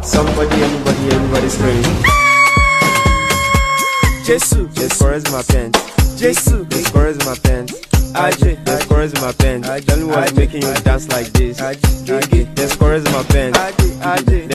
Somebody, everybody scream. Jesus, there's chorus in my pants. Jesus, there's chorus in my pants. AJ, there's chorus in my pants. Tell me what's making you dance like this. There's chorus in my pants.